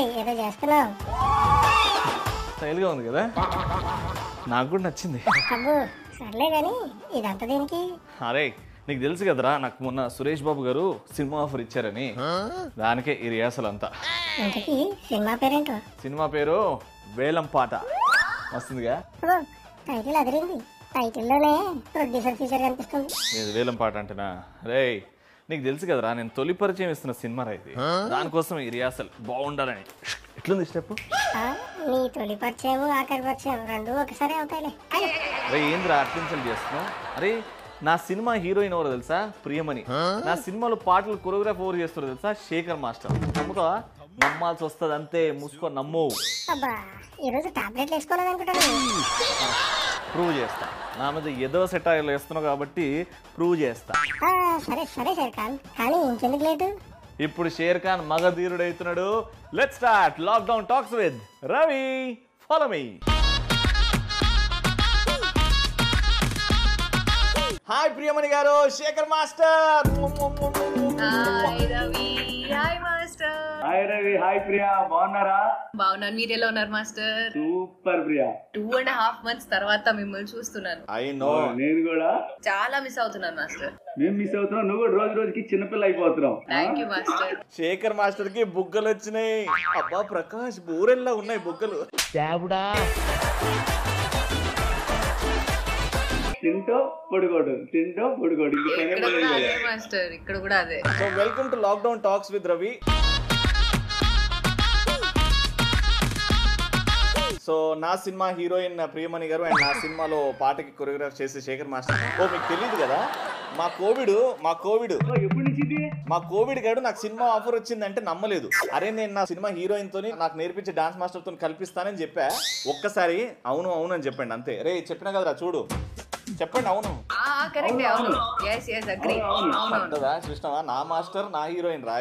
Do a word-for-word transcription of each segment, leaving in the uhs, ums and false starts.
ఏదో చేస్తున్నావు. స్టైల్ గా ఉంది కదా, నాకు కూడా నచ్చింది. అబ్బో సర్లే గాని ఇదంతా దేనికి? అరే నీకు తెలుసు కదరా, నాకు మొన్న సురేష్ బాబు గారు సినిమా ఆఫర్ ఇచ్చారని, దానికే ఈ రియాసల్ అంతా. ఇంతకీ సినిమా పేరేంటో? సినిమా పేరు వేలం పాట. వస్తుందిగా టైటిల్ అదిరింది. టైటిల్లోనే ప్రొడ్యూసర్ ఫీచర్ కనిపిస్తుంది. నేను వేలం పాట అంటేనా? రే నీకు తెలుసు కదరా, నేను తొలి పరిచయం ఇస్తున్న సినిమా ఇది, దానికోసం ఈ రియాసల్ బాగుండాలని. ఎట్లుంది స్టెప్? నీ తొలి పరిచయం ఆఖరి పరిచయం రెండు ఒకసారి అవుతాయిలే. రే ఏంద్రా అటెన్షన్ చేస్తున్నావు? అరే నా సినిమా హీరోయిన్ ఎవరో తెలుసా? ప్రియమణి. నా సినిమాలో పాటలు కొరియోగ్రాఫ్ ఎవరు చేస్తారో తెలుసా? శేఖర్ మాస్టర్. నమ్ముతావా? నమ్మాల్సి వస్తుంది అంతే, మూసుకో నమ్ము. అబ్బా ఈరోజు టాబ్లెట్లు వేసుకోలేదు అనుకుంటాను. ప్రూవ్ చేస్తా, నా మీద ఏదో సెటైర్లు వేస్తున్నావు కాబట్టి ప్రూవ్ చేస్తా. సరే సరే షేర్ ఖాన్, కానీ ఇంకెందుకు లేటు? ఇప్పుడు షేర్ ఖాన్ మగధీరుడు అవుతున్నాడు. Let's start lockdown talks with Ravi. Follow me. Hi Priyamani garu, Shekhar master. Hi Ravi. Hi master. Hi Ravi. Hi Priya, బాగున్నారా? బాగున్నాను, మీరు ఎలా ఉన్నారు master? Super Priya. Two and half months తర్వాత మిమ్మల్ని చూస్తున్నాను. ఐ నో, నేను కూడా చాలా మిస్ అవుతున్నాను మాస్టర్. మేము మిస్ అవుతున్నాం, నువ్వు కూడా రోజు రోజుకి చిన్నపిల్ల అయిపోతున్నావు. Thank you master. Shekhar master కి బుగ్గలు వచ్చినాయి. అబ్బా ప్రకాష్, బూరెల్లా ఉన్నాయి బుగ్గలు. తింటో పొడుగోడు, తింటో పొడుగోడు. ఇక్కడ కూడా అదే మాస్టర్, ఇక్కడ కూడా అదే. So welcome to lockdown talks with Ravi. So నా cinema heroine Priyamani garu and నా సినిమాలో పాటకి కొరియోగ్రాఫ్ చేసే శేఖర్ మాస్టర్. ఓ మీకు తెలియదు కదా, మా కోవిడ్ మా కోవిడ్ ఎప్పటి నుంచి ఇది? మా కోవిడ్ గాడు నాకు సినిమా ఆఫర్ వచ్చిందంటే నమ్మలేదు. అరే నేను నా సినిమా హీరోయిన్ తోని నాకు నేర్పించే డాన్స్ మాస్టర్ తో కల్పిస్తానని చెప్పా. ఒక్కసారి అవును అవును అని చెప్పండి అంతే. రే చెప్పినా కదరా, చూడు చెప్పండి అవును. కరెక్ట్, అవును. yes yes agree. అవును అవును. చూసినావా, నా మాస్టర్ నా హీరోయిన్ రా.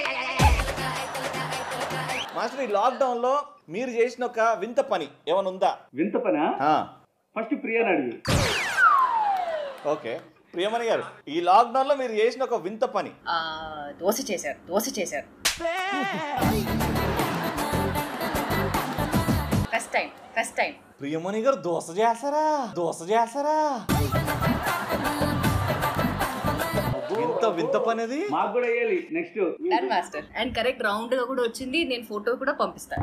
మాస్టర్, ఈ లాక్డౌన్ లో మీరు చేసిన ఒక వింత పని ఏమైనా ఉందా? వింత పనా? ఫస్ట్ ప్రియాని అడిగి. ఓకే ప్రియమణి గారు, ఈ లాక్డౌన్ లో మీరు చేసిన ఒక వింత పని. దోశ చేశారు. దోశ చేశారు first time. First time Priyamani garu dosa చేస్తారా? దోశ చేస్తారా? వింత వింత పని అది. మాకు కూడా వేయాలి next. Done master. And correct round గా కూడా వచ్చింది. నేను ఫోటో కూడా పంపిస్తాను.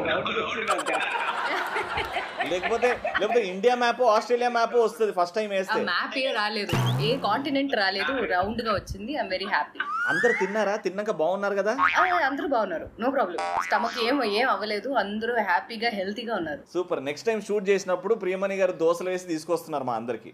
లేకపోతే లేకపోతే ఇండియా మ్యాప్ ఆస్ట్రేలియా మ్యాప్ వస్తుంది ఫస్ట్ టైం వేస్తే. మ్యాప్ ఏ రాలేదు, ఏ కాంటినెంట్ రాలేదు, రౌండ్ గా వచ్చింది. I'm very happy. అందరు తిన్నారా? తిన్నాక బాగున్నారు కదా? అందరూ బాగున్నారు, నో ప్రాబ్లం. స్టమక్ ఏం ఏం అవ్వలేదు, అందరూ హ్యాపీగా హెల్తీగా ఉన్నారు. సూపర్. నెక్స్ట్ టైం షూట్ చేసినప్పుడు ప్రియమణి గారు దోశలు వేసి తీసుకొస్తున్నారు మా అందరికి.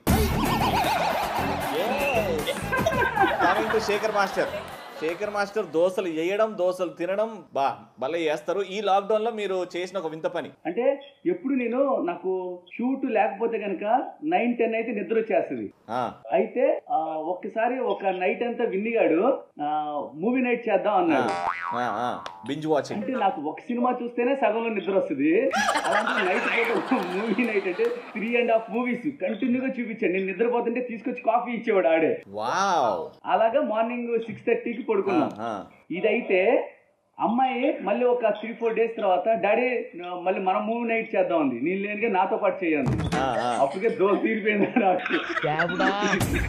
Coming to Shekhar master. Shekhar master దోశలు వేయడం, దోశలు తినడం బా భలే చేస్తారు. ఈ లాక్డౌన్ లో మీరు చేసిన ఒక వింత పని అంటే, ఎప్పుడు నేను నాకు షూట్ లేకపోతే కనుక నైన్ టెన్ అయితే నిద్ర వచ్చేస్తుంది. అయితే ఒక్కసారి ఒక నైట్ అంతా విన్నిగాడు మూవీ నైట్ చేద్దాం అన్నాడు. బింజ్ వాచింగ్ అంటే నాకు ఒక సినిమా చూస్తేనే సగంలో నిద్ర వస్తుంది. అలాంటి నైట్ మూవీ నైట్ అంటే త్రీ అండ్ హాఫ్ మూవీస్ కంటిన్యూగా చూపించాడు. నేను నిద్రపోతుంటే తీసుకొచ్చి కాఫీ ఇచ్చేవాడు ఆడే. అలాగా మార్నింగ్ సిక్స్ థర్టీకి పడుకున్నాం. ఇదైతే అమ్మాయి మళ్ళీ ఒక త్రీ ఫోర్ డేస్ తర్వాత డాడీ మళ్ళీ మనం మూవీ నైట్ చేద్దాం ఉంది. నేను లేనిగా నాతో పాటు చేయండి. అప్పటికే దోశ తీరిపోయింది నాకు.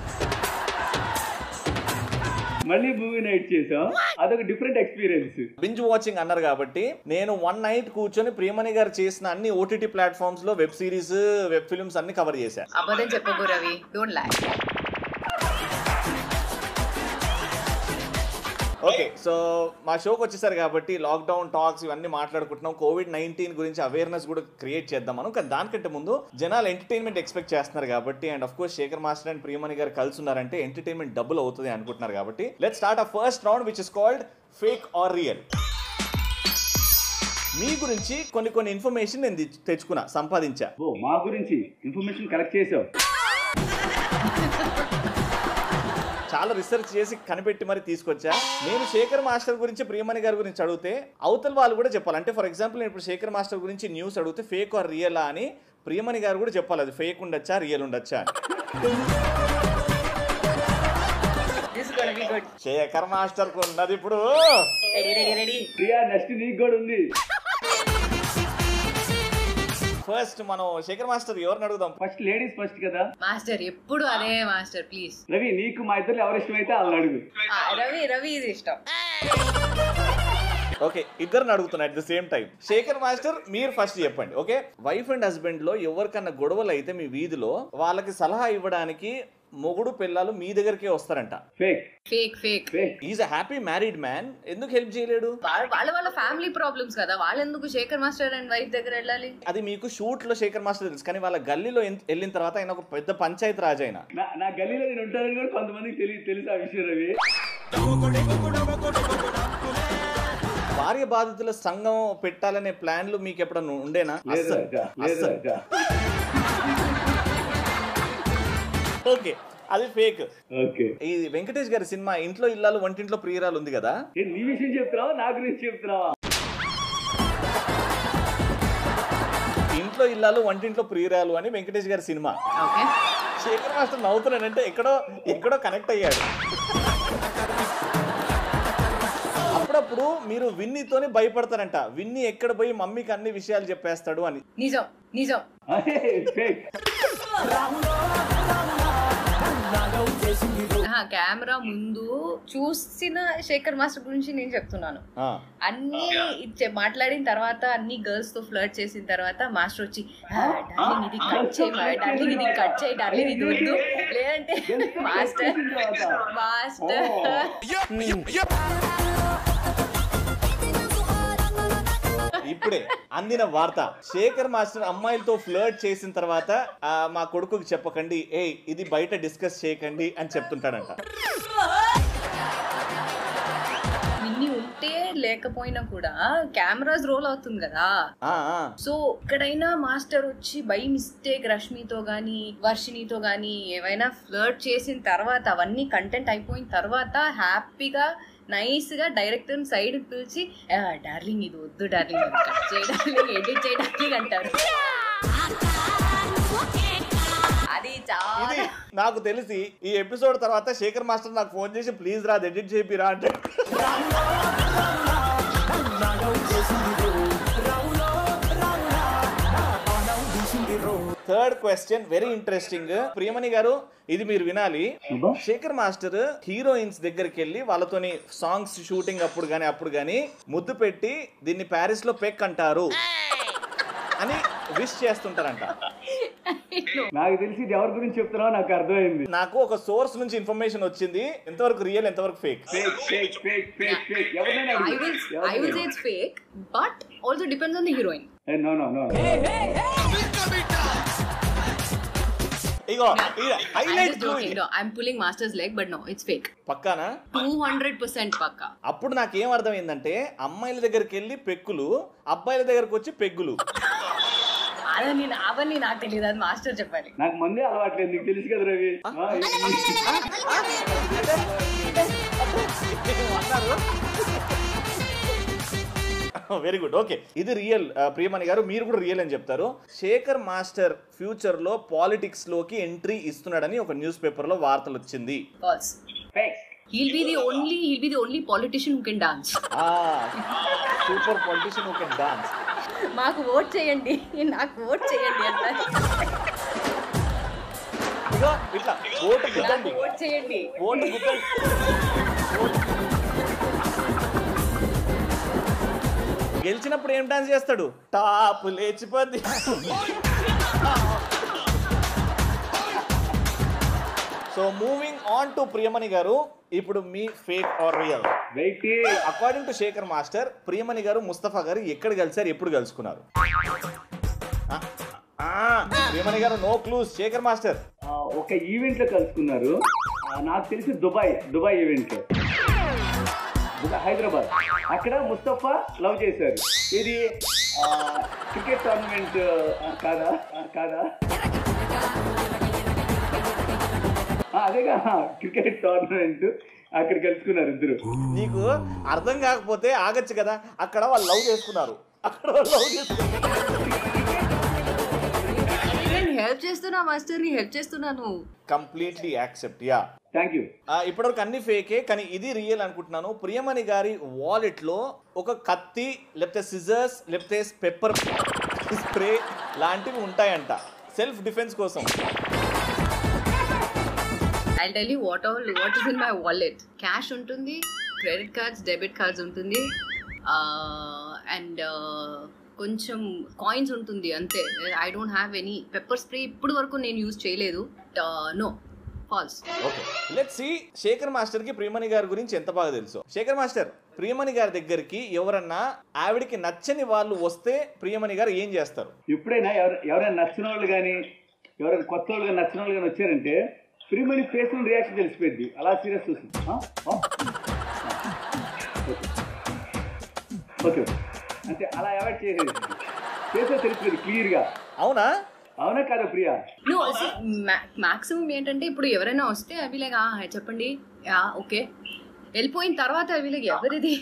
మళ్ళీ మూవీ నైట్ చేసాం. అదొక డిఫరెంట్ ఎక్స్పీరియన్స్. బింజ్ వాచింగ్ అన్నారు కాబట్టి నేను వన్ నైట్ కూర్చొని ప్రియమణి గారు చేసిన అన్ని ఓటీటీ ప్లాట్ఫామ్స్ లో వెబ్ సిరీస్, వెబ్ ఫిల్మ్స్ అన్ని కవర్ చేశాను. అబద్ధం చెప్పకు రవి, డోంట్ లై. ఓకే, సో మా షోకి వచ్చేసారు కాబట్టి లాక్డౌన్ టాక్స్ ఇవన్నీ మాట్లాడుకుంటున్నాం. కోవిడ్ నైన్టీన్ గురించి అవేర్నెస్ కూడా క్రియేట్ చేద్దాం మనం. కానీ దానికంటే ముందు జనాలు ఎంటర్టైన్మెంట్ ఎక్స్పెక్ట్ చేస్తున్నారు కాబట్టి, and of course Shekhar master and Priyamani garu కలిసి ఉన్నారంటే ఎంటర్టైన్మెంట్ డబుల్ అవుతుంది అనుకుంటున్నారు కాబట్టి, let's start a first round which is called fake or real. మీ గురించి కొన్ని కొన్ని ఇన్ఫర్మేషన్ నేను తెచ్చుకున్నా, సంపాదించా. ఓ మా గురించి ఇన్ఫర్మేషన్ కలెక్ట్ చేసావు? చాలా రీసెర్చ్ చేసి కనిపెట్టి మరి తీసుకొచ్చా. నేను శేఖర్ మాస్టర్ గురించి ప్రియమణి గారి గురించి అడిగితే అవతల వాళ్ళు కూడా చెప్పాలి. అంటే ఫర్ ఎగ్జాంపుల్ నేను ఇప్పుడు శేఖర్ మాస్టర్ గురించి న్యూస్ అడిగితే ఫేక్ ఆర్ రియల్ అని ప్రియమణి గారు కూడా చెప్పాలి. అది ఫేక్ ఉండొచ్చా రియల్ ఉండొచ్చా. This is going to be good. Shekhar master కు ఉన్నది ఇప్పుడు. Ready ready ready. Priya next నీకు కూడా ఉంది. ఫస్ట్ మనం శేఖర్ మాస్టర్ ఎవరిని అడుగుదాం? ఫస్ట్ లేడీస్ ఫస్ట్ కదా మాస్టర్ ఎప్పుడు అదే మాస్టర్ ప్లీజ్. రవి నీకు మా ఇద్దరు ఎవరు ఇష్టమైతే వాళ్ళని అడుగు. రవి రవి ఇది ఇష్టం. ఓకే, ఇద్దరిని అడుగుతున్నా at the same time. Shekhar master మీరు ఫస్ట్ చెప్పండి. ఓకే, వైఫ్ అండ్ హస్బెండ్ లో ఎవరికన్నా గొడవలు అయితే మీ వీధిలో వాళ్ళకి సలహా ఇవ్వడానికి మొగుడు పిల్లలు మీ దగ్గరికే వస్తారంట. Fake fake fake fake. Is a happy married man, ఎందుకు హెల్ప్ చేయలేడు? వాళ్ళ వాళ్ళ ఫ్యామిలీ ప్రాబ్లమ్స్ కదా, వాళ్ళు ఎందుకు శేఖర్ మాస్టర్ అండ్ వైఫ్ దగ్గర వెళ్ళాలి? అది మీకు షూట్ లో శేఖర్ మాస్టర్ తెలుసు, కానీ వాళ్ళ గల్లీలో ఎన్- వెళ్ళిన తర్వాత ఆయన ఒక పెద్ద పంచాయతీ రాజు ఆయన. నా నా గల్లీలో నేను ఉంటానని కూడా కొంతమందికి తెలియదు తెలుసు ఆ విషయం రవి. భార్య బాధితుల సంఘం పెట్టాలనే ప్లాన్లు మీకు ఎప్పుడన్నా ఉండేనా? లేదు అస్సలు. రాజా, లేదు అస్సలు. రాజా. ఓకే, అది ఫేక్. ఓకే, ఈ వెంకటేష్ గారి సినిమా ఇంట్లో ఇల్లాలు వంటింట్లో ప్రియురాలు ఉంది కదా, ఏ నీ విషయం చెప్తున్నావా నా గురించి చెప్తున్నావా? ఇంట్లో ఇల్లాలు వంటింట్లో ప్రియురాలు అని వెంకటేష్ గారి సినిమా. ఓకే శేఖర్ మాస్టర్ నవ్వుతున్నానంటే ఎక్కడో ఎక్కడో కనెక్ట్ అయ్యాడు. అప్పుడప్పుడు మీరు విన్నీతోనే భయపడతారంట, విన్నీ ఎక్కడ పోయి మమ్మీకి అన్ని విషయాలు చెప్పేస్తాడు అని. నిజం నిజం. ఫేక్. కెమెరా ముందు చూసిన శేఖర్ మాస్టర్ గురించి నేను చెప్తున్నాను. ఆ, అన్ని ఇచ్చే మాట్లాడిన తర్వాత అన్ని గర్ల్స్ తో ఫ్లర్ట్ చేసిన తర్వాత మాస్టర్ వచ్చి డార్లింగ్ ఇది కట్ చేయి, డార్లింగ్ ఇది కట్ చేయి, డార్లింగ్ ఇది వద్దు, లేదంటే మాస్టర్ మాస్టర్ ఇప్పుడే అందిన వార్త, శేఖర్ మాస్టర్ అమ్మాయిలతో ఫ్లర్ట్ చేసిన తర్వాత ఆ, మా కొడుకుకి చెప్పకండి, ఏ ఇది బయట డిస్కస్ చేయకండి అని చెప్తుంటాడంట. ఇన్ని ఉంటే లేకపోయినా కూడా కెమెరాస్ రోల్ అవుతుంది కదా. ఆ, ఆ. సో ఎక్కడైనా మాస్టర్ వచ్చి బై మిస్టేక్ రష్మితో గానీ వర్షినితో గానీ ఏమైనా ఫ్లర్ట్ చేసిన తర్వాత అవన్నీ కంటెంట్ అయిపోయిన తర్వాత హ్యాపీగా నైస్ గా డైరెక్టర్ సైడ్ పిలిచి డార్లింగ్ ఇది వద్దు, డార్లింగ్ ఇది కట్ చేయి, డార్లింగ్ ఎడిట్ చేయడానికి అంటారు. అది చాలా ఇది నాకు తెలిసి ఈ ఎపిసోడ్ తర్వాత శేఖర్ మాస్టర్ నాకు ఫోన్ చేసి ప్లీజ్ రా ఎడిట్ చేపిరా అంటే. Third question very interesting. Priyamani garu ఇది మీరు వినాలి. శేఖర్ మాస్టర్ హీరోయిన్స్ దగ్గరికి వెళ్ళి వాళ్ళతోని సాంగ్స్ షూటింగ్ అప్పుడు గానీ అప్పుడు గానీ ముద్దు పెట్టి దీన్ని ప్యారిస్ లో పెక్ అంటారు అని విష్ చేస్తుంటారంట. నాకు తెలిసి ఇది ఎవరి గురించి చెప్తున్నావో నాకు అర్థమైంది. నాకు ఒక సోర్స్ నుంచి ఇన్ఫర్మేషన్ వచ్చింది, ఎంతవరకు రియల్ ఎంతవరకు fake. Fake fake fake fake fake. ఎవరైనా I will I will say it's fake, but also depends on the heroine. No no no. ఇగో I'm highlight just joking. No, I'm pulling master's leg, but no, it's fake. పక్కానా? two hundred percent పక్కా. అప్పుడు నాకేం అర్థమైందంటే అమ్మాయిల దగ్గరికి వెళ్ళి పెక్కులు, అబ్బాయిల దగ్గరకు వచ్చి పెగ్గులు. అవన్నీ అవన్నీ నాకు తెలియదు, అది మాస్టర్ చెప్పాలి. నాకు మందే అలవాట్లేదు, నీకు తెలుసు కదా రవి. Very good. ఓకే, ఇది రియల్. ప్రియమణి గారు మీరు కూడా రియల్ అని చెప్తారు. శేఖర్ మాస్టర్ ఫ్యూచర్ లో పాలిటిక్స్ లోకి ఎంట్రీ ఇస్తున్నాడని ఒక న్యూస్ పేపర్ లో వార్తలు వచ్చింది. False. Fake. He'll be the only he'll be the only politician who can dance. Super politician who can dance. మాకు ఓట్ చేయండి, నాకు ఓట్ చేయండి అంటారు. ఇగో ఇట్లా ఓటు గుద్దండి, నాకు ఓట్ చేయండి. ఓటు గుద్దండి. గెలిచినప్పుడు ఏం డాన్స్ చేస్తాడు? టాప్ లేచిపోద్ది. So moving on to Priyamani garu, ఇప్పుడు మీ fake or real? Wait. According to Shekhar master, Priyamani garu Mustafa గారు ఎక్కడ కలిసారు, ఎప్పుడు కలుసుకున్నారు? ఆ, ఆ, Priyamani garu no clues. Shekhar master ఒక ఈవెంట్ లో కలుసుకున్నారు. ఆ, నాకు తెలిసి దుబాయ్ దుబాయ్ ఈవెంట్ లో, హైదరాబాద్. అక్కడ ముస్తఫా లవ్ చేశారు. ఇది క్రికెట్ టోర్నమెంట్ కాదా కాదా అదేగా క్రికెట్ టోర్నమెంట్, అక్కడ కలుసుకున్నారు ఇద్దరు. నీకు అర్థం కాకపోతే ఆగచ్చు కదా, అక్కడ వాళ్ళు లవ్ చేసుకున్నారు, అక్కడ వాళ్ళు లవ్ చేసుకున్నారు. హెల్ప్ చేస్తున్నా మాస్టర్ ని హెల్ప్ చేస్తున్నాను. Completely accept. Yeah thank you. ఇప్పటివరకు అన్ని ఫేకే, కానీ ఇది రియల్ అనుకుంటున్నాను. ప్రియమణి గారి వాలెట్ లో ఒక కత్తి లేకపోతే సిజర్స్ లేకపోతే పెప్పర్ స్ప్రే లాంటివి ఉంటాయంట సెల్ఫ్ డిఫెన్స్ కోసం. I'll tell you what all what is in my wallet. Cash ఉంటుంది, క్రెడిట్ కార్డ్స్, డెబిట్ కార్డ్స్ ఉంటుంది, అండ్ కొంచెం కాయిన్స్ ఉంటుంది అంతే. I don't have any pepper spray ఇప్పుడు వరకు నేను యూజ్ చేయలేదు. No false. Okay, let's see Shekhar master కి ప్రియమణి గారి గురించి ఎంత బాగా తెలుసు. శేఖర్ మాస్టర్, ప్రియమణి గారి దగ్గరికి ఎవరన్నా ఆవిడికి నచ్చని వాళ్ళు వస్తే ప్రియమణి గారు ఏం చేస్తారు? ఎప్పుడైనా ఎవరు ఎవరైనా నచ్చిన వాళ్ళు కానీ ఎవరైనా కొత్త వాళ్ళు కానీ నచ్చిన వాళ్ళు కానీ వచ్చారంటే ప్రియమణి ఫేస్ రియాక్షన్ తెలిసిపోయింది. అలా సీరియస్ చూస్తుంది. ఓకే, అంటే అలా అవాయిడ్ చేసేది ఫేస్ తెలిసిపోయింది క్లియర్ గా. అవునా? అవునా కాదా ప్రియా? మాక్సిమం ఏంటంటే ఇప్పుడు ఎవరైనా వస్తే అవి లేక చెప్పండి ఓకే, వెళ్ళిపోయిన తర్వాత అవి లేక ఎవరిది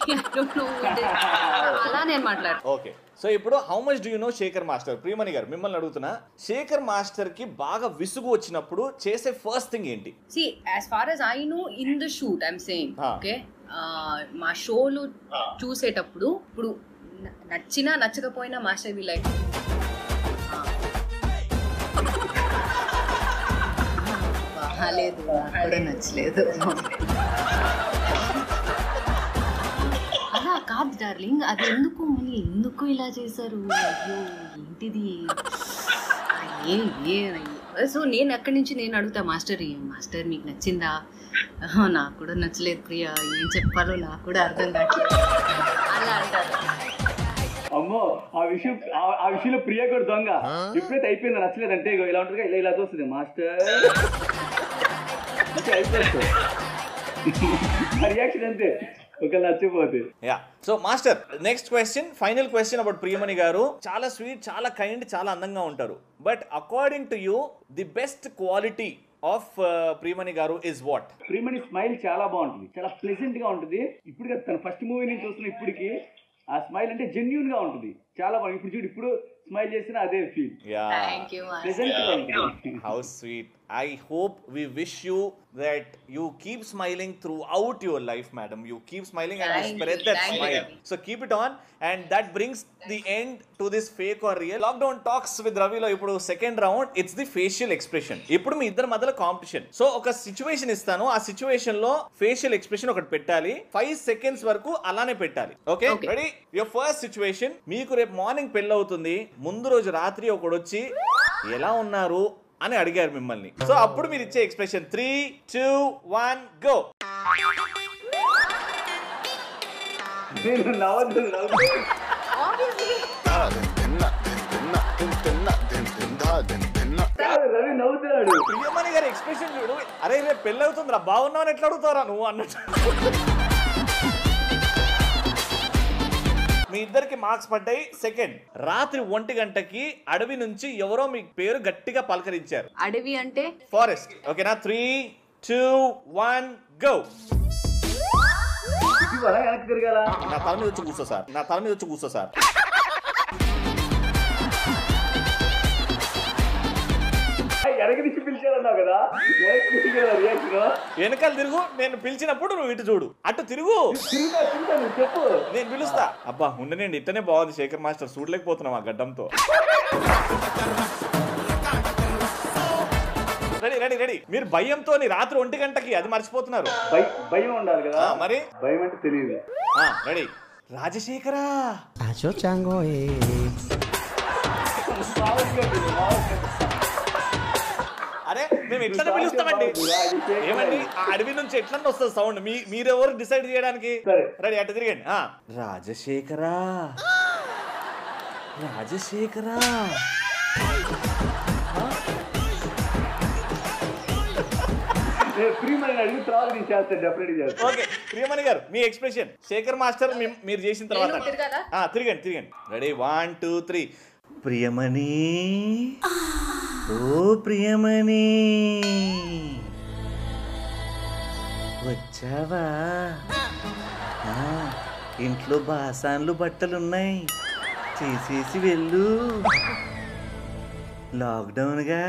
అలా నేను మాట్లాడు. ఓకే, సో ఇప్పుడు how much do you know Shekhar master? Priyamani garu మిమ్మల్ని అడుగుతున్నా, శేఖర్ మాస్టర్ కి బాగా విసుగు వచ్చినప్పుడు చేసే ఫస్ట్ థింగ్ ఏంటి? See as far as I know in the shoot I'm saying okay, మా షోలు చూసేటప్పుడు ఇప్పుడు నచ్చినా నచ్చకపోయినా మాస్టర్ వి లైక్ బాగాలేదు, కూడా నచ్చలేదు అలా కాదు డార్లింగ్, అది ఎందుకు మళ్ళీ ఎందుకు ఇలా చేశారు, అయ్యో ఏంటిది ఏ ఏ సో నేను అక్కడి నుంచి నేను అడుగుతా మాస్టర్, మాస్టర్ మీకు నచ్చిందా? నాకు కూడా నచ్చలేదు ప్రియా, ఏం చెప్పాలో నాకు కూడా అర్థం కావట్లేదు అలా అంటారు. అమ్మో, ఆ విషయం ఆ విషయంలో ప్రియా కూడా దొంగ. ఎప్పుడైతే అయిపోయిందో నచ్చలేదంటే ఇలా ఉంటుంది, ఇలా ఇలా చూస్తుంది మాస్టర్ అయిపోతుంది రియాక్షన్ అంతే ఒక నచ్చిపోతే. Yeah, so master next question, final question about Priyamani garu. చాలా స్వీట్, చాలా కైండ్, చాలా అందంగా ఉంటారు. But according to you the best quality of Priyamani garu is what? Priyamani smile చాలా బాగుంటుంది, చాలా ప్లెజెంట్ గా ఉంటుంది. ఇప్పుడు తన ఫస్ట్ మూవీ నుంచి చూస్తున్న ఇప్పటికి ఆ స్మైల్ అంటే జెన్యూన్ గా ఉంటుంది, చాలా బాగుంది. ఇప్పుడు చూడు, ఇప్పుడు స్మైల్ చేసిన అదే feel. How sweet. I hope we wish you that you keep smiling throughout your life, madam. You keep smiling and you spread that smile. So keep it on, and that brings the end to this fake or real. Lockdown talks with Ravi lo ipudu second round, it's the facial expression. Ipudu మీ ఇద్దరి మధ్యలో competition. So ఒక situation ఇస్తాను, ఆ situation లో facial expression ఒకటి పెట్టాలి, five seconds వరకు అలానే పెట్టాలి. Okay, ready? Your first situation, మీకు రేపు మార్నింగ్ పెళ్ళి అవుతుంది, ముందు రోజు రాత్రి ఒకడు వచ్చి ఎలా ఉన్నారు అని అడిగారు మిమ్మల్ని. సో అప్పుడు మీరు ఇచ్చే expression three two one go. Priyamani గారి ఎక్స్ప్రెషన్ చూడు, అరే రేపు పెళ్ళి అవుతుంది రా, బాగున్నావు అని ఎట్లా అడుగుతారా నువ్వు అన్నట్టు. మీ ఇద్దరికి మార్క్స్ పడ్డాయి. సెకండ్, రాత్రి ఒంటి గంటకి అడవి నుంచి ఎవరో మీ పేరు గట్టిగా పలకరించారు. అడవి అంటే ఫారెస్ట్. ఓకేనా? Three two one go. నా తల మీద వచ్చి కూర్చో సార్, నా తల మీద వచ్చి కూర్చో సార్. వెనకాల తిరుగు, నేను పిలిచినప్పుడు నువ్వు ఇటు చూడు, అటు తిరుగు, నేను పిలుస్తా. అబ్బా ఉండనండి, ఇట్టనే బాగుంది శేఖర్ మాస్టర్, చూడలేకపోతున్నాం ఆ గడ్డంతో. Ready ready ready. మీరు భయంతో రాత్రి ఒంటి గంటకి అది మర్చిపోతున్నారు. భయం ఉండాలి కదా మరి, భయం అంటే తెలియదు. రెడీ? రాజశేఖరా, అరే మేము ఎట్లా పిలుస్తామండి? ఏమండి ఆ అడవి నుంచి ఎట్లా వస్తుంది సౌండ్? మీ మీరెవరు డిసైడ్ చేయడానికి? రెడీ, అటు తిరిగండి. రాజశేఖరా, రాజశేఖరా. ఓకే ప్రియమణి గారు, మీ ఎక్స్ప్రెషన్ శేఖర్ మాస్టర్ మీరు చేసిన తర్వాత తిరగండి తిరగండి. Ready, one two three. Priyamani, ఓ ప్రియమణి, వచ్చావా? ఇంట్లో బాసాన్లు బట్టలున్నాయి, చేసేసి వెళ్ళు. లాక్డౌన్ గా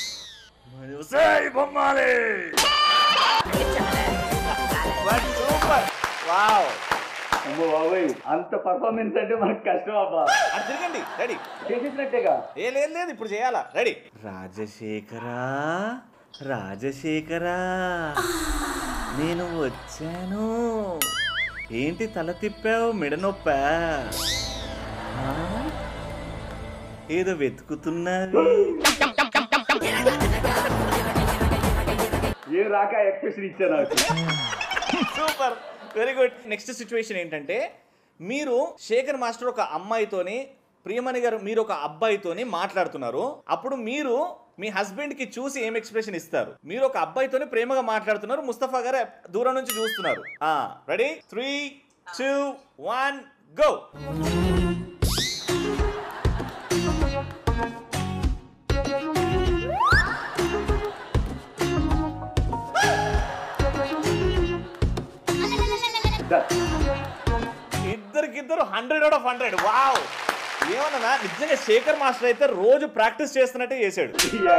బొమ్మాలి సూపర్ వావ్ అమ్మో బాబాయ్ అంత పర్ఫార్మెన్స్ అంటే మనకు కష్టం అబ్బా. అది తిరగండి రెడీ చేసేసినట్టేగా. ఏ లేదు లేదు ఇప్పుడు చేయాలా రెడీ. రాజశేఖరా రాజశేఖరా నేను వచ్చాను. ఏంటి తల తిప్పావు మెడ నొప్పా? ఏదో వెతుకుతున్నది. ఏ రాక ఎక్స్ప్రెషన్ ఇచ్చాను. Super very good. Next situation ఏంటంటే మీరు శేఖర్ మాస్టర్ ఒక అమ్మాయితోని ప్రియమణి గారు మీరు ఒక అబ్బాయితోని మాట్లాడుతున్నారు. అప్పుడు మీరు మీ హస్బెండ్ కి చూసి ఏం ఎక్స్ప్రెషన్ ఇస్తారు? మీరు ఒక అబ్బాయితోని ప్రేమగా మాట్లాడుతున్నారు, ముస్తఫా గారు దూరం నుంచి చూస్తున్నారు. Ready three two one go. ఇద్దరికిద్దరు hundred out of hundred. Wow ఏమన్నా నిజంగా శేఖర్ మాస్టర్ అయితే రోజు ప్రాక్టీస్ చేస్తున్నట్టే చేశాడు.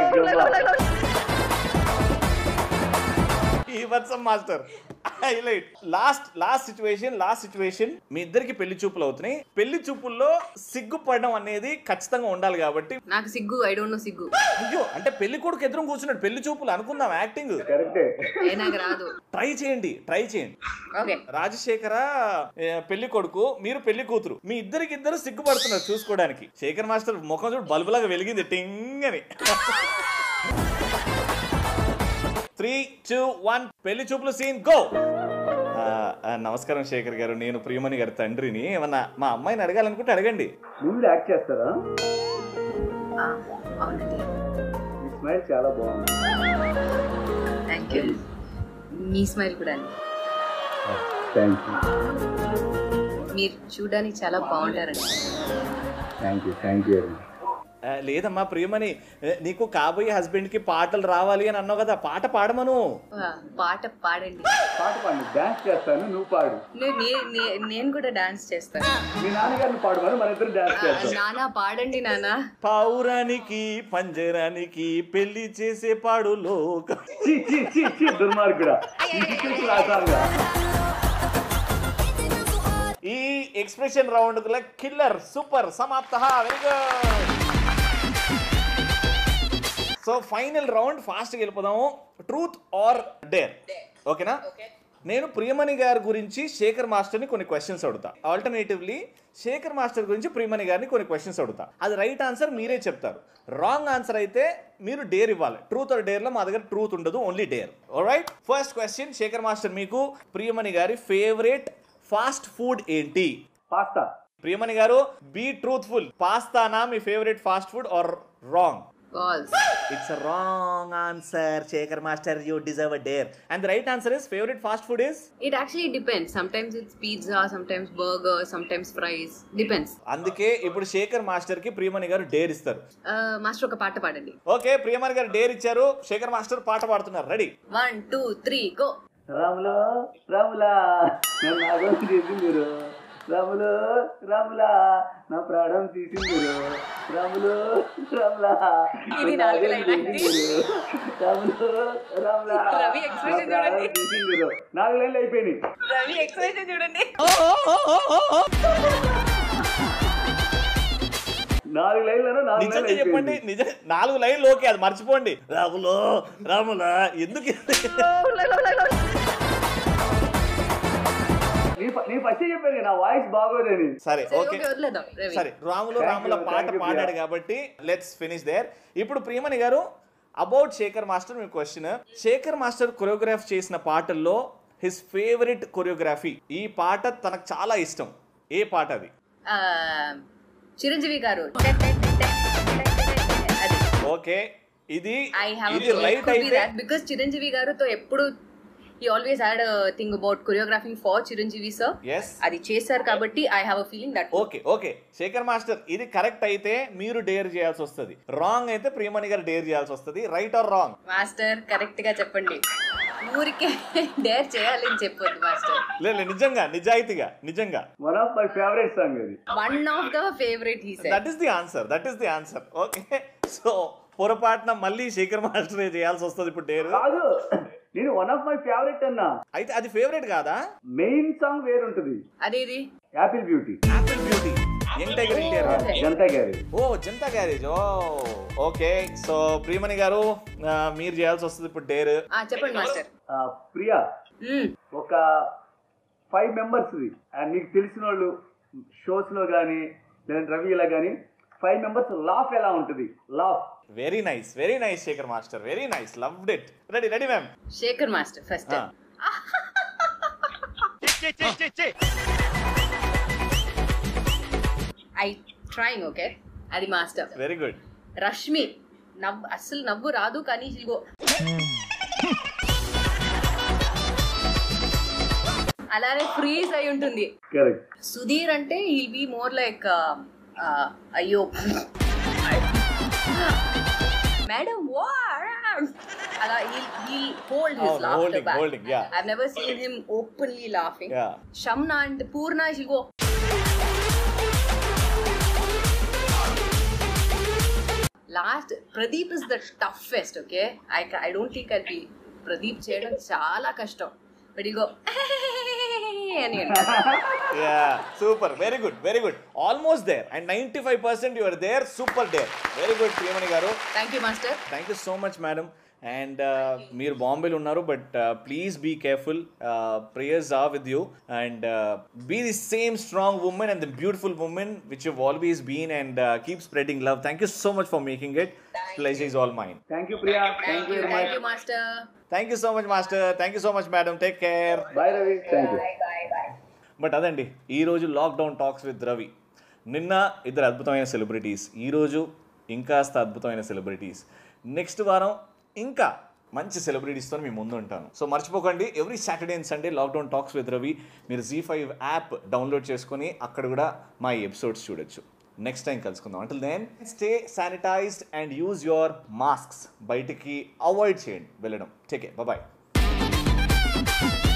ఈ వత్సం master highlight. Last last situation last situation మీ ఇద్దరికి పెళ్లి చూపులు అవుతున్నాయి. పెళ్లి చూపుల్లో సిగ్గుపడడం అనేది ఖచ్చితంగా ఉండాలి కాబట్టి నాకు సిగ్గు ఐ డోంట్ నో సిగ్గు. అయ్యో అంటే పెళ్లి కొడుకు ఎదురు కూర్చున్నాడు. పెళ్లి చూపులు అనుకుందాం యాక్టింగ్. నాకు రాదు. ట్రై చేయండి ట్రై చేయండి. ఓకే రాజశేఖర పెళ్లి కొడుకు మీరు పెళ్లి కూతురు మీ ఇద్దరికి ఇద్దరు సిగ్గుపడుతున్నారు చూసుకోవడానికి. శేఖర్ మాస్టర్ ముఖం చూడు బల్బులాగా వెలిగింది టింగ్ అని. త్రీ టూ వన్ పెళ్లి చూపులు సీన్ గో. నమస్కారం శేఖర్ గారు, నేను ప్రియమణి గారి తండ్రిని. ఏమన్నా మా అమ్మాయిని అడగాలనుకుంటే అడగండి. నువ్వు యాక్ట్ చేస్తారా? అవునండి. మీ స్మైల్ చాలా బాగుంది. Thank you. మీ స్మైల్ కూడా అండి. Thank you. మీరు చూడడానికి చాలా బాగుంటారండి. Thank you thank you. లేదమ్మా ప్రియమణి, నీకు కాబోయే హస్బెండ్ కి పాటలు రావాలి అని అన్నావు కదా, పాట పాడమను. పాట పాడండి. పాట పాడు. డాన్స్ చేస్తాను, నువ్వు పాడు. నేను కూడా డాన్స్ చేస్తాను. మీ నాన్నగారిని పాడమని మన ఇద్దరు డాన్స్ చేస్తాం. నానా పాడండి నానా. పౌరానికి పంజరానికి పెళ్లి చేసే పాడు లోక. దుర్మార్గుడా. ఈ ఎక్స్ప్రెషన్ రౌండ్ కిల్లర్ సూపర్ సమాప్త. Very good. So final round ఫాస్ట్గా వెళ్ళిపోదాము. Truth or dare. ఓకేనా? నేను ప్రియమణి గారి గురించి శేఖర్ మాస్టర్ని కొన్ని క్వశ్చన్స్ అడుగుతా. ఆల్టర్నేటివ్లీ శేఖర్ మాస్టర్ గురించి ప్రియమణి గారిని కొన్ని క్వశ్చన్స్ అడుగుతా. అది రైట్ ఆన్సర్ మీరే చెప్తారు. రాంగ్ ఆన్సర్ అయితే మీరు డేర్ ఇవ్వాలి. ట్రూత్ ఆర్ డేర్లో మా దగ్గర ట్రూత్ ఉండదు, only dare. Alright, first question Shekhar master, మీకు ప్రియమణి గారి ఫేవరెట్ ఫాస్ట్ ఫుడ్ ఏంటి? పాస్తా. ప్రియమణి గారు బీ ట్రూత్ఫుల్. పాస్తానా మీ favourite fast food or wrong? False. It's a wrong answer, Shekhar Master. You deserve a dare. And the right answer is favorite fast food is? It actually depends. Sometimes it's pizza, sometimes burger, sometimes fries. Depends. అందుకే ఇప్పుడు Shekhar master కి ప్రియమణి గారు dare ఇస్తారు. Master ఒక పాట పాడండి. Okay, Priyamani గారు dare ఇచ్చారు. శేఖర్ మాస్టర్ పాట పాడుతున్నారు. Ready? One two three go. రాములో రాములా నన్ను నాగం చేసిందిరు. రాములో రాములా నా ప్రాణం తీసిందిరు. రాములో రాములా రాములో రాములా రవి ఎక్స్ప్రెషన్ చూడండి. తీసిందిరు. నాలుగు లైన్లు అయిపోయినాయి. రవి ఎక్స్ప్రెషన్ చూడండి. నాలుగు లైన్లను నాలుగు నిజంగా లైన్లు చెప్పండి. నిజం నాలుగు లైన్లు ఓకే, అది మర్చిపోండి. రాములో రాములా ఎందుకు నీ ఫస్ట్ చెప్పాను నా వాయిస్ బాగోదని. సరే ఓకే వదిలేద్దాం. సరే, రాములో రాముల పాట పాడాడు కాబట్టి లెట్స్ ఫినిష్ దేర్. ఇప్పుడు ప్రియమణి గారు అబౌట్ శేఖర్ మాస్టర్ మీ క్వశ్చన్. శేఖర్ మాస్టర్ కొరియోగ్రాఫ్ చేసిన పాటల్లో హిస్ ఫేవరెట్ కొరియోగ్రఫీ, ఈ పాట తనకు చాలా ఇష్టం, ఏ పాట అది? చిరంజీవి గారు. ఓకే, ఇది ఐ హావ్ ఇది రైట్ అయితే బికాజ్ చిరంజీవి గారుతో ఎప్పుడు he always had a thing about choreographing for Chiranjeevi sir. yes, అది చేశారు కాబట్టి I have a feeling that. Okay okay Shekhar master, ఇది కరెక్ట్ అయితే మీరు డేర్ చేయాల్సి వస్తుంది, రాంగ్ అయితే ప్రియమణి గారు డేర్ చేయాల్సి వస్తుంది. Right or wrong? Master correct గా చెప్పండి. ఊరికే డేర్ చేయాలి అని చెప్పొద్దు మాస్టర్. లేదు నిజంగా నిజాయితీగా నిజంగా one of my favourite song ఇది. One of the favourite he said. That is the answer. That is the answer. Okay, so పొరపాటున మళ్ళీ శేఖర్ మాస్టర్ చేయాల్సి వస్తుంది ఇప్పుడు డేర్. కాదు, నేను వన్ ఆఫ్ మై ఫేవరెట్ అన్నా. అయితే అది ఫేవరెట్ కాదా? మెయిన్ సాంగ్ వేరుంటది. అదేది? Apple beauty. Apple beauty young tiger NTR గారు. జనతా గ్యారేజ్. ఓ జనతా గ్యారేజ్. ఓ ఓకే. సో ప్రియమణి గారు మీరు చేయాల్సి వస్తుంది ఇప్పుడు డేర్. చెప్పండి మాస్టర్. ప్రియా, ఒక ఫైవ్ మెంబర్స్ నీకు తెలిసిన వాళ్ళు షోస్ లో గానీ లేదంటే రవిలా గానీ ఫైవ్ మెంబర్స్ లాఫ్ ఎలా ఉంటుంది? Laugh. Very nice, very nice Shekhar master, very nice, loved it. Ready ready ma'am. Shekhar master first. I trying. Okay, అది మాస్టర్. Very good. రష్మి నవ్వు, అస్సలు నవ్వు రాదు కానీ ఇదిగో అలానే ఫ్రీజ్ అయి ఉంటుంది. సుధీర్ అంటే హీల్ బి మోర్ లైక్ అయ్యో మేడం అలా he'll hold his oh, laughter holding, back. Holding, yeah. I've never seen him openly laughing. Yeah. Shamna and Purna, she'll go. Last, Pradeep is the toughest, okay? I, I don't think I'll be Pradeep cheyadam chaala kashtam. But he'll go and yeah, super, very good, very good. Almost there, and ninety-five percent you are there. Super there. Very good, Priyamani garu. Thank you, master. Thank you so much, madam. And మీరు బాంబేలో ఉన్నారు, but please be careful. Prayers are with you and be the same strong woman and the beautiful woman which you always been and keep spreading love. Thank you so much for making it. Pleasure is all mine. Thank you Priya. Thank you, thank you master. Thank you so much master. Thank you so much madam. Take care. Bye Ravi. Thank you. But అదండి ఈరోజు lockdown talks with Ravi. నిన్న ఇద్దరు అద్భుతమైన celebrities, ఈరోజు ఇంకాస్త అద్భుతమైన celebrities. Next వారం ఇంకా మంచి సెలబ్రిటీస్తో మీ ముందు ఉంటాను. సో మర్చిపోకండి, every Saturday and Sunday lockdown talks with Ravi. మీరు జీ ఫైవ్ యాప్ డౌన్లోడ్ చేసుకొని అక్కడ కూడా మా ఎపిసోడ్స్ చూడొచ్చు. నెక్స్ట్ టైం కలుసుకుందాం. Until then stay sanitised and use your masks. బయటికి అవాయిడ్ చేయండి వెళ్ళడం. Take care. బాయ్.